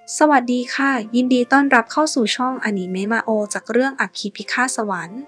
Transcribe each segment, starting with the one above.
สวัสดีค่ะยินดีต้อนรับเข้าสู่ช่องอนิเมะมาโอจากเรื่องอัคคีพิฆาตสวรรค์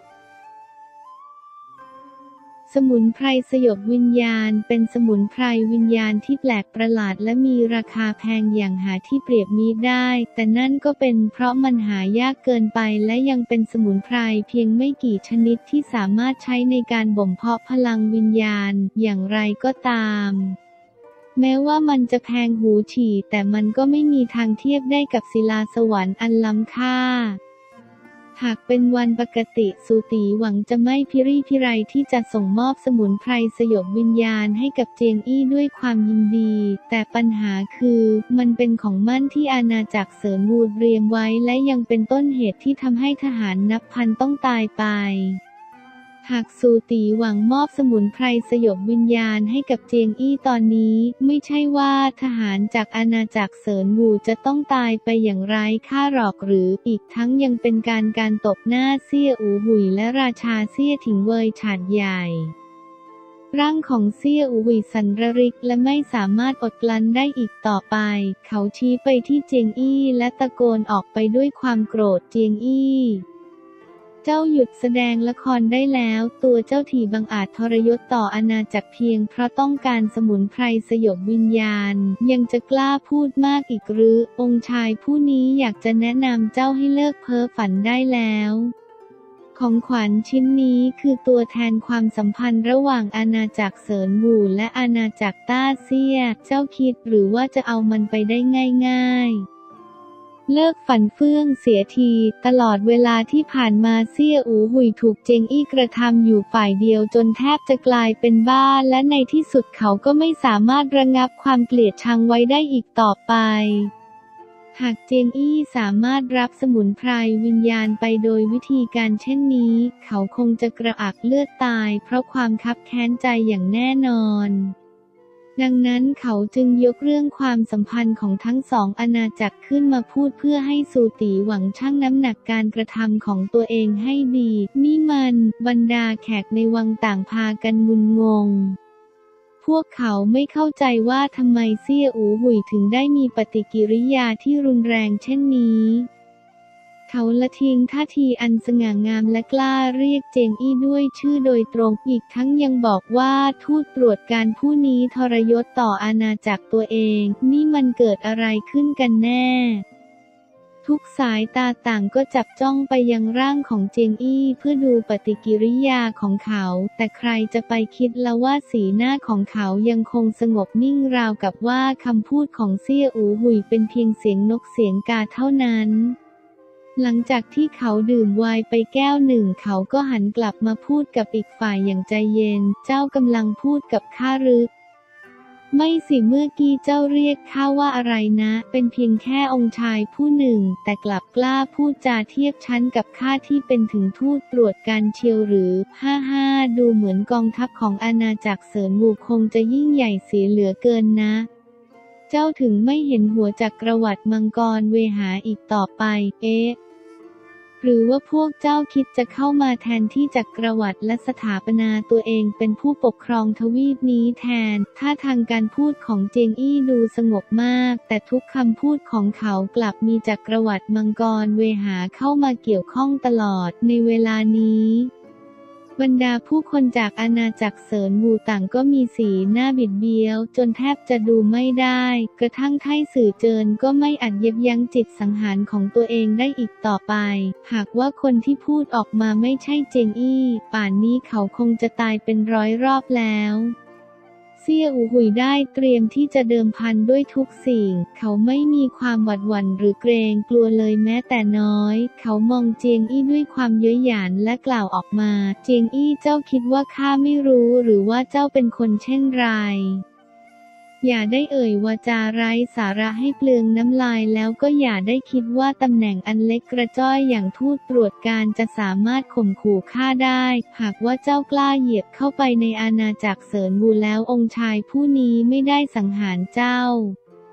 สมุนไพรสยบวิญญาณเป็นสมุนไพรวิญญาณที่แปลกประหลาดและมีราคาแพงอย่างหาที่เปรียบมิได้ แต่นั่นก็เป็นเพราะมันหายากเกินไปและยังเป็นสมุนไพรเพียงไม่กี่ชนิดที่สามารถใช้ในการบ่มเพาะพลังวิญญาณอย่างไรก็ตามแม้ว่ามันจะแพงหูฉี่แต่มันก็ไม่มีทางเทียบได้กับศิลาสวรรค์อันล้ำค่าหากเป็นวันปกติสูตีหวังจะไม่พิรี่พิไรที่จะส่งมอบสมุนไพรสยบวิญญาณให้กับเจียงอี้ด้วยความยินดีแต่ปัญหาคือมันเป็นของมั่นที่อาณาจักรเสริญวูเตรียมไว้และยังเป็นต้นเหตุที่ทำให้ทหารนับพันต้องตายไปหากสูตีหวังมอบสมุนไพรสยบวิญญาณให้กับเจียงอี้ตอนนี้ไม่ใช่ว่าทหารจากอาณาจักรเสริญวูจะต้องตายไปอย่างไร้ค่าหรอกหรืออีกทั้งยังเป็นการตบหน้าเซี่ยอูหุยและราชาเซี่ยถิงเวยฉาดใหญ่ร่างของเซี่ยอูหุยสันระริกและไม่สามารถอดกลั้นได้อีกต่อไปเขาชี้ไปที่เจียงอี้และตะโกนออกไปด้วยความโกรธเจียงอี้เจ้าหยุดแสดงละครได้แล้วตัวเจ้าถี่บังอาจทรยศต่ออาณาจักรเพียงเพราะต้องการสมุนไพรสยบวิญญาณยังจะกล้าพูดมากอีกหรือองค์ชายผู้นี้อยากจะแนะนำเจ้าให้เลิกเพ้อฝันได้แล้วของขวัญชิ้นนี้คือตัวแทนความสัมพันธ์ระหว่างอาณาจักรเสริญวูและอาณาจักรต้าเซี่ยเจ้าคิดหรือว่าจะเอามันไปได้ง่ายๆเลิกฝันเฟื่องเสียทีตลอดเวลาที่ผ่านมาเซี่ยอูหุยถูกเจงอี้กระทำอยู่ฝ่ายเดียวจนแทบจะกลายเป็นบ้าและในที่สุดเขาก็ไม่สามารถระงับความเกลียดชังไว้ได้อีกต่อไปหากเจียงอี้สามารถรับสมุนไพรวิญญาณไปโดยวิธีการเช่นนี้เขาคงจะกระอักเลือดตายเพราะความคับแค้นใจอย่างแน่นอนดังนั้นเขาจึงยกเรื่องความสัมพันธ์ของทั้งสองอาณาจักรขึ้นมาพูดเพื่อให้สูตีหวังชั่งน้ำหนักการกระทำของตัวเองให้ดีนี่มันบรรดาแขกในวังต่างพากันงุนงงพวกเขาไม่เข้าใจว่าทำไมเซี่ยอูหุยถึงได้มีปฏิกิริยาที่รุนแรงเช่นนี้เขาละทิ้งท่าทีอันสง่างามและกล้าเรียกเจงอี้ด้วยชื่อโดยตรงอีกทั้งยังบอกว่าทูตตรวจการผู้นี้ทรยศต่ออาณาจักรตัวเองนี่มันเกิดอะไรขึ้นกันแน่ทุกสายตาต่างก็จับจ้องไปยังร่างของเจงอี้เพื่อดูปฏิกิริยาของเขาแต่ใครจะไปคิดละว่าสีหน้าของเขายังคงสงบนิ่งราวกับว่าคำพูดของเซี่ยอูหุยเป็นเพียงเสียงนกเสียงกาเท่านั้นหลังจากที่เขาดื่มไวน์ไปแก้วหนึ่งเขาก็หันกลับมาพูดกับอีกฝ่ายอย่างใจเย็นเจ้ากำลังพูดกับข้าหรือไม่สิเมื่อกี้เจ้าเรียกข้าว่าอะไรนะเป็นเพียงแค่องค์ชายผู้หนึ่งแต่กลับกล้าพูดจาเทียบชั้นกับข้าที่เป็นถึงทูตตรวจการเชียวหรือฮ่าดูเหมือนกองทัพของอาณาจักรเสริญวูคงจะยิ่งใหญ่เสียเหลือเกินนะเจ้าถึงไม่เห็นหัวจักรวรรดิมังกรเวหาอีกต่อไปเอ๊ะหรือว่าพวกเจ้าคิดจะเข้ามาแทนที่จักรวรรดิและสถาปนาตัวเองเป็นผู้ปกครองทวีปนี้แทนท่าทางการพูดของเจงอี้ดูสงบมากแต่ทุกคำพูดของเขากลับมีจักรวรรดิมังกรเวหาเข้ามาเกี่ยวข้องตลอดในเวลานี้บรรดาผู้คนจากอาณาจักรเสริญวูต่างก็มีสีหน้าบิดเบี้ยวจนแทบจะดูไม่ได้กระทั่งไท่สื่อเจินก็ไม่อาจยับยั้งจิตสังหารของตัวเองได้อีกต่อไปหากว่าคนที่พูดออกมาไม่ใช่เจงอี้ป่านนี้เขาคงจะตายเป็นร้อยรอบแล้วเซี่ยอูหุยได้เตรียมที่จะเดิมพันด้วยทุกสิ่งเขาไม่มีความหวาดหวั่นหรือเกรงกลัวเลยแม้แต่น้อยเขามองเจียงอี้ด้วยความเย้ยหยันและกล่าวออกมาเจียงอี้เจ้าคิดว่าข้าไม่รู้หรือว่าเจ้าเป็นคนเช่นไรอย่าได้เอ่ยวาจาไร้สาระให้เปลืองน้ำลายแล้วก็อย่าได้คิดว่าตำแหน่งอันเล็กกระจ้อยอย่างทูตตรวจการจะสามารถข่มขู่ข้าได้หากว่าเจ้ากล้าเหยียบเข้าไปในอาณาจักรเสริญวูแล้วองค์ชายผู้นี้ไม่ได้สังหารเจ้า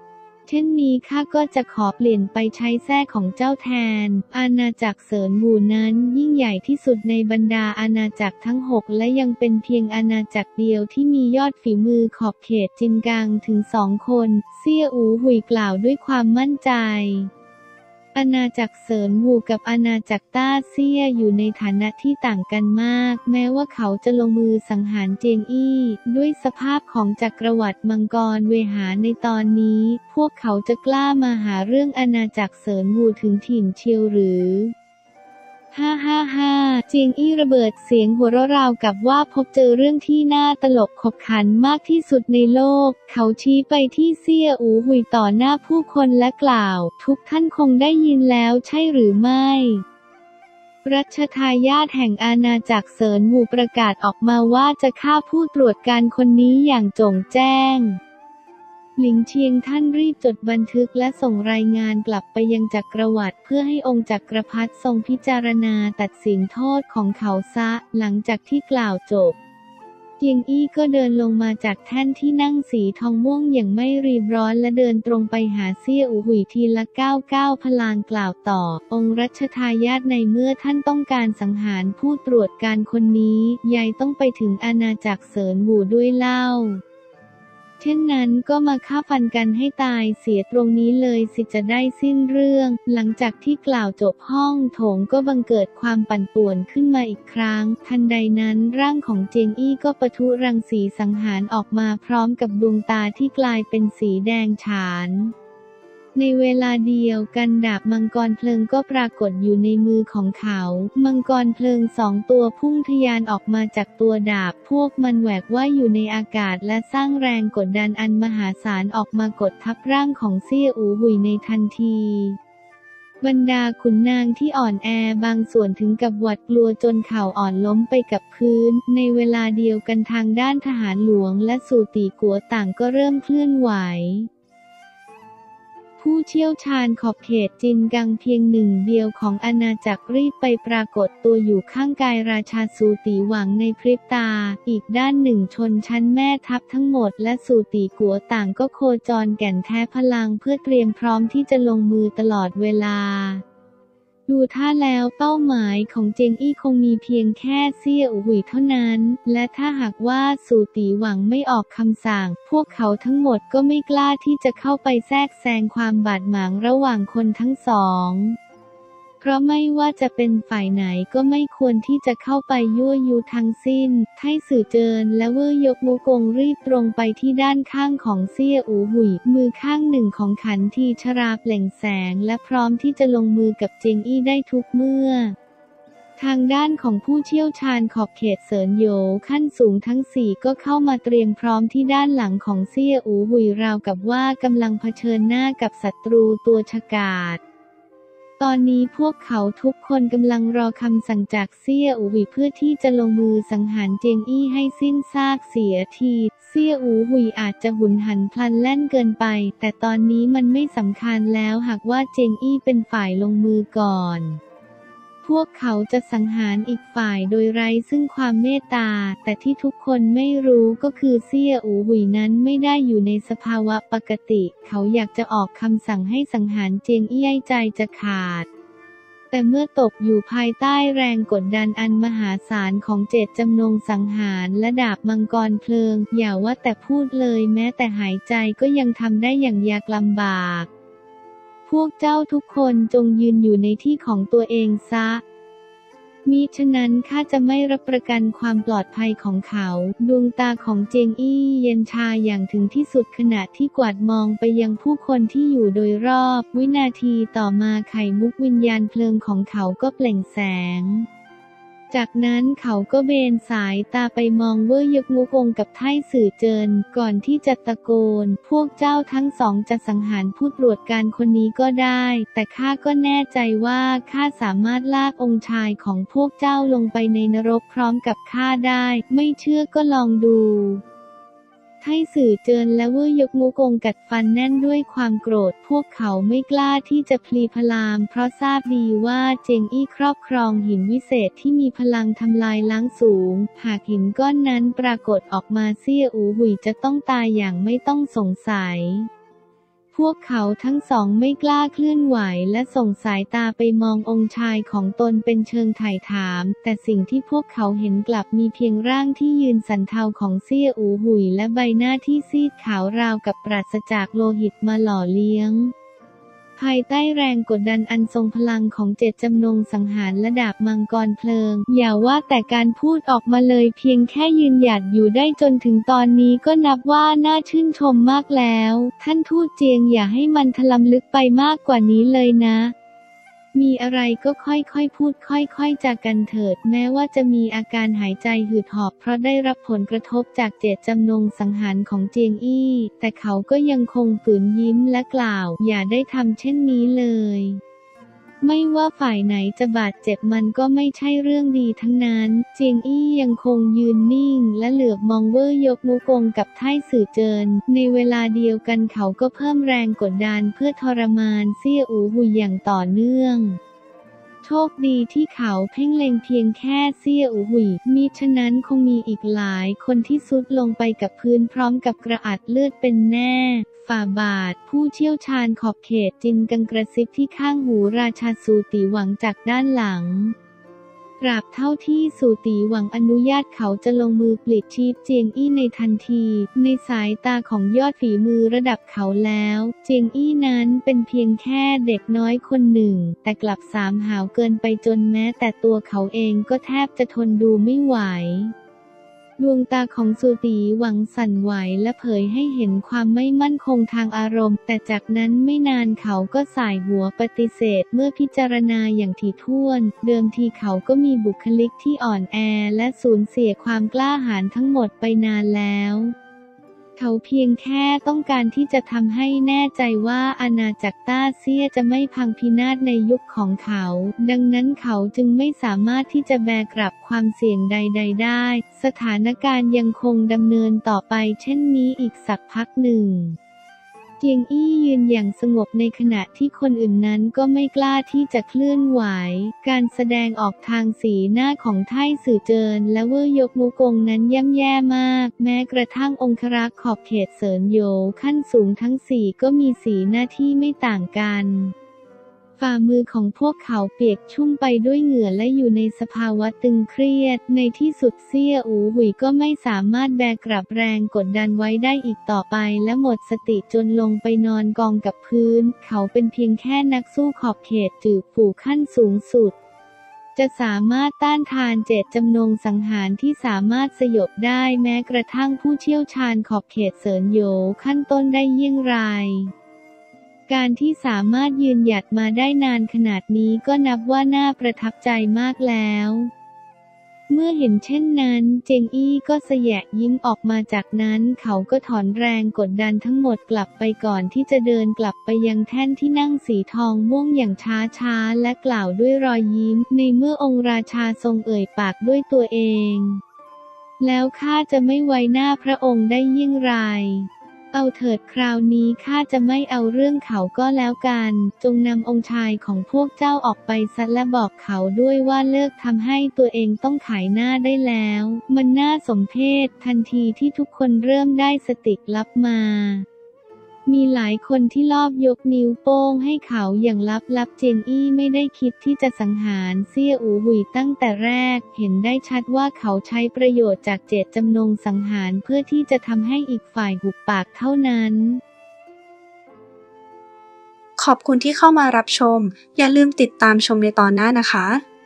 เช่นนี้ข้าก็จะขอเปลี่ยนไปใช้แทร่ของเจ้าแทนอาณาจักรเสินวูนั้นยิ่งใหญ่ที่สุดในบรรดาอาณาจักรทั้ง6และยังเป็นเพียงอาณาจักรเดียวที่มียอดฝีมือขอบเขตจินกังถึง2 คนเซี่ยอูหุยกล่าวด้วยความมั่นใจอาณาจักรเสินวูกับอาณาจักรต้าเซี่ยอยู่ในฐานะที่ต่างกันมากแม้ว่าเขาจะลงมือสังหารเจียงอี้ด้วยสภาพของจักรวรรดิมังกรเวหาในตอนนี้พวกเขาจะกล้ามาหาเรื่องอาณาจักรเสินวูถึงถิ่นเชียวหรือฮ่าฮ่าฮ่าเจียงอี้ระเบิดเสียงหัวเราะราวกับว่าพบเจอเรื่องที่น่าตลกขบขันมากที่สุดในโลกเขาชี้ไปที่เซี่ยอูหุยต่อหน้าผู้คนและกล่าวทุกท่านคงได้ยินแล้วใช่หรือไม่รัชทายาทแห่งอาณาจักรเสินวูประกาศออกมาว่าจะฆ่าผู้ตรวจการคนนี้อย่างโจ่งแจ้งหลิงเชียงท่านรีบจดบันทึกและส่งรายงานกลับไปยังจักรวรรดิเพื่อให้องค์จักรพรรดิทรงพิจารณาตัดสินโทษของเขาซะหลังจากที่กล่าวจบเจียงอี้ก็เดินลงมาจากแท่นที่นั่งสีทองม่วงอย่างไม่รีบร้อนและเดินตรงไปหาเซี่ยอูหุยทีละก้าวพลางกล่าวต่อองค์รัชทายาทในเมื่อท่านต้องการสังหารผู้ตรวจการคนนี้ยายต้องไปถึงอาณาจักรเสินวูด้วยเล่าเช่นนั้นก็มาฆ่าฟันกันให้ตายเสียตรงนี้เลยสิจะได้สิ้นเรื่องหลังจากที่กล่าวจบห้องโถงก็บังเกิดความปั่นป่วนขึ้นมาอีกครั้งทันใดนั้นร่างของเจียงอี้ก็ปะทุรังสีสังหารออกมาพร้อมกับดวงตาที่กลายเป็นสีแดงฉานในเวลาเดียวกันดาบมังกรเพลิงก็ปรากฏอยู่ในมือของเขามังกรเพลิง2 ตัวพุ่งทะยานออกมาจากตัวดาบพวกมันแหวกว่ายอยู่ในอากาศและสร้างแรงกดดันอันมหาศาลออกมากดทับร่างของเซี่ยอูหุยในทันทีบรรดาขุนนางที่อ่อนแอบางส่วนถึงกับหวาดกลัวจนเข่าอ่อนล้มไปกับพื้นในเวลาเดียวกันทางด้านทหารหลวงและสูติกัวต่างก็เริ่มเคลื่อนไหวผู้เชี่ยวชาญขอบเขตจินกังเพียงหนึ่งเดียวของอาณาจักรรีบไปปรากฏตัวอยู่ข้างกายราชาสูติหวังในพริบตาอีกด้านหนึ่งชนชั้นแม่ทัพทั้งหมดและสูติกัวต่างก็โคจรแก่นแท้พลังเพื่อเตรียมพร้อมที่จะลงมือตลอดเวลาดูท่าแล้วเป้าหมายของเจียงอี้คงมีเพียงแค่เซี่ยอูหุยเท่านั้นและถ้าหากว่าสูติหวังไม่ออกคำสั่งพวกเขาทั้งหมดก็ไม่กล้าที่จะเข้าไปแทรกแซงความบาดหมางระหว่างคนทั้งสองเพราะไม่ว่าจะเป็นฝ่ายไหนก็ไม่ควรที่จะเข้าไปยั่วยุทั้งสิ้นไทสื่อเจินและเว่ยยกมูกงรีบตรงไปที่ด้านข้างของเซี่ยอูหุยมือข้างหนึ่งของขันทีชราเปล่งแสงและพร้อมที่จะลงมือกับเจียงอี้ได้ทุกเมื่อทางด้านของผู้เชี่ยวชาญขอบเขตเสินโหยขั้นสูงทั้ง4ก็เข้ามาเตรียมพร้อมที่ด้านหลังของเซี่ยอูหุยราวกับว่ากำลังเผชิญหน้ากับศัตรูตัวฉกาจตอนนี้พวกเขาทุกคนกำลังรอคำสั่งจากเซี่ยอูหุยเพื่อที่จะลงมือสังหารเจียงอี้ให้สิ้นซากเสียทีเซี่ยอูหุยอาจจะหุนหันพลันแล่นเกินไปแต่ตอนนี้มันไม่สำคัญแล้วหากว่าเจียงอี้เป็นฝ่ายลงมือก่อนพวกเขาจะสังหารอีกฝ่ายโดยไร้ซึ่งความเมตตาแต่ที่ทุกคนไม่รู้ก็คือเซี่ยอูหุยนั้นไม่ได้อยู่ในสภาวะปกติเขาอยากจะออกคำสั่งให้สังหารเจียงอี้ใจจะขาดแต่เมื่อตกอยู่ภายใต้แรงกดดันอันมหาศาลของเจตจำนงสังหารและดาบมังกรเพลิงอย่าว่าแต่พูดเลยแม้แต่หายใจก็ยังทำได้อย่างยากลำบากพวกเจ้าทุกคนจงยืนอยู่ในที่ของตัวเองซะมิฉะนั้นข้าจะไม่รับประกันความปลอดภัยของเขาดวงตาของเจียงอี้เย็นชาอย่างถึงที่สุดขณะที่กวาดมองไปยังผู้คนที่อยู่โดยรอบวินาทีต่อมาไข่มุกวิญญาณเพลิงของเขาก็เปล่งแสงจากนั้นเขาก็เบนสายตาไปมองเว่ยยกมูกงกับไท่สื่อเจินก่อนที่จะตะโกนพวกเจ้าทั้งสองจะสังหารผู้ตรวจการคนนี้ก็ได้แต่ข้าก็แน่ใจว่าข้าสามารถลากองค์ชายของพวกเจ้าลงไปในนรกพร้อมกับข้าได้ไม่เชื่อก็ลองดูไท่สื่อเจินและเว่ยยกมูกงกัดฟันแน่นด้วยความโกรธพวกเขาไม่กล้าที่จะพลีพลามเพราะทราบดีว่าเจียงอี้ครอบครองหินวิเศษที่มีพลังทำลายล้างสูงหากหินก้อนนั้นปรากฏออกมาเซี่ยอูหุยจะต้องตายอย่างไม่ต้องสงสัยพพวกเขาทั้งสองไม่กล้าเคลื่อนไหวและส่งสายตาไปมององค์ชายของตนเป็นเชิงไถ่ถามแต่สิ่งที่พวกเขาเห็นกลับมีเพียงร่างที่ยืนสันเทาของเซี่ยอูหุยและใบหน้าที่ซีดขาวราวกับปราศจากโลหิตมาหล่อเลี้ยงภายใต้แรงกดดันอันทรงพลังของเจตจำนงสังหารและดาบมังกรเพลิงอย่าว่าแต่การพูดออกมาเลยเพียงแค่ยืนหยัดอยู่ได้จนถึงตอนนี้ก็นับว่าน่าชื่นชมมากแล้วท่านทูตเจียงอย่าให้มันทะล้ำลึกไปมากกว่านี้เลยนะมีอะไรก็ค่อยๆพูดค่อยๆจากันเถิดแม้ว่าจะมีอาการหายใจหืดหอบเพราะได้รับผลกระทบจากเจตจำนงสังหารของเจียงอี้แต่เขาก็ยังคงฝืนยิ้มและกล่าวอย่าได้ทำเช่นนี้เลยไม่ว่าฝ่ายไหนจะบาดเจ็บมันก็ไม่ใช่เรื่องดีทั้งนั้นเจียงอี้ยังคงยืนนิ่งและเหลือบมองเว่ยยกมุกงกับไท่สื่อเจินในเวลาเดียวกันเขาก็เพิ่มแรงกดดันเพื่อทรมานเซี่ยอูหุยอย่างต่อเนื่องโชคดีที่เขาเพ่งเล็งเพียงแค่เซี่ยอูหุยมิฉะนั้นคงมีอีกหลายคนที่ทรุดลงไปกับพื้นพร้อมกับกระอักเลือดเป็นแน่ฝ่าบาทผู้เชี่ยวชาญขอบเขตจินกังกระซิบที่ข้างหูราชาสูติหวังจากด้านหลังตราบเท่าที่สูติหวังอนุญาตเขาจะลงมือปลิดชีพเจียงอี้ในทันทีในสายตาของยอดฝีมือระดับเขาแล้วเจียงอี้นั้นเป็นเพียงแค่เด็กน้อยคนหนึ่งแต่กลับสามหาวเกินไปจนแม้แต่ตัวเขาเองก็แทบจะทนดูไม่ไหวดวงตาของสูติหวังสั่นไหวและเผยให้เห็นความไม่มั่นคงทางอารมณ์แต่จากนั้นไม่นานเขาก็ส่ายหัวปฏิเสธเมื่อพิจารณาอย่างถี่ถ้วนเดิมทีเขาก็มีบุคลิกที่อ่อนแอและสูญเสียความกล้าหาญทั้งหมดไปนานแล้วเขาเพียงแค่ต้องการที่จะทำให้แน่ใจว่าอาณาจักรต้าเซี่ยจะไม่พังพินาศในยุคของเขาดังนั้นเขาจึงไม่สามารถที่จะแบกรับความเสี่ยงใดๆได้สถานการณ์ยังคงดำเนินต่อไปเช่นนี้อีกสักพักหนึ่งเจียงอี้ยืนอย่างสงบในขณะที่คนอื่นนั้นก็ไม่กล้าที่จะเคลื่อนไหวการแสดงออกทางสีหน้าของไท่สื่อเจินและเว่ยยกมุกงนั้นย่ำแย่มากแม้กระทั่งองครักษ์ขอบเขตเสินโหยขั้นสูงทั้งสี่ก็มีสีหน้าที่ไม่ต่างกันฝ่ามือของพวกเขาเปียกชุ่มไปด้วยเหงื่อและอยู่ในสภาวะตึงเครียดในที่สุดเซี่ยอูหุยก็ไม่สามารถแบกรับแรงกดดันไว้ได้อีกต่อไปและหมดสติจนลงไปนอนกองกับพื้นเขาเป็นเพียงแค่นักสู้ขอบเขตจื่อฝู่ขั้นสูงสุดจะสามารถต้านทานเจตจำนงสังหารที่สามารถสยบได้แม้กระทั่งผู้เชี่ยวชาญขอบเขตเสินโหยขั้นต้นได้เยี่ยงไรการที่สามารถยืนหยัดมาได้นานขนาดนี้ก็นับว่าน่าประทับใจมากแล้วเมื่อเห็นเช่นนั้นเจงอี้ก็แสยะยิ้มออกมาจากนั้นเขาก็ถอนแรงกดดันทั้งหมดกลับไปก่อนที่จะเดินกลับไปยังแท่นที่นั่งสีทองม่วงอย่างช้าๆและกล่าวด้วยรอยยิ้มในเมื่อองค์ราชาทรงเอ่ยปากด้วยตัวเองแล้วข้าจะไม่ไว้หน้าพระองค์ได้ยิ่งไรเอาเถิดคราวนี้ข้าจะไม่เอาเรื่องเขาก็แล้วกันจงนำองค์ชายของพวกเจ้าออกไปซะและบอกเขาด้วยว่าเลิกทำให้ตัวเองต้องขายหน้าได้แล้วมันน่าสมเพชทันทีที่ทุกคนเริ่มได้สติลับมามีหลายคนที่ลอบยกนิ้วโป้งให้เขาอย่างลับๆเจียงอี้ไม่ได้คิดที่จะสังหารเซี่ยอูหุยตั้งแต่แรกเห็นได้ชัดว่าเขาใช้ประโยชน์จากเจตจำนงสังหารเพื่อที่จะทำให้อีกฝ่ายหุบปากเท่านั้นขอบคุณที่เข้ามารับชมอย่าลืมติดตามชมในตอนหน้านะคะ